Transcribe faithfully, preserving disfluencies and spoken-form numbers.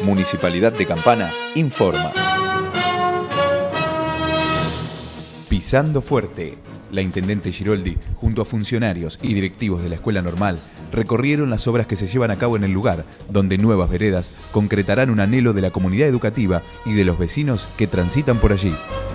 Municipalidad de Campana informa. Pisando fuerte. La intendente Giroldi, junto a funcionarios y directivos de la Escuela Normal, recorrieron las obras que se llevan a cabo en el lugar, donde nuevas veredas concretarán un anhelo de la comunidad educativa y de los vecinos que transitan por allí.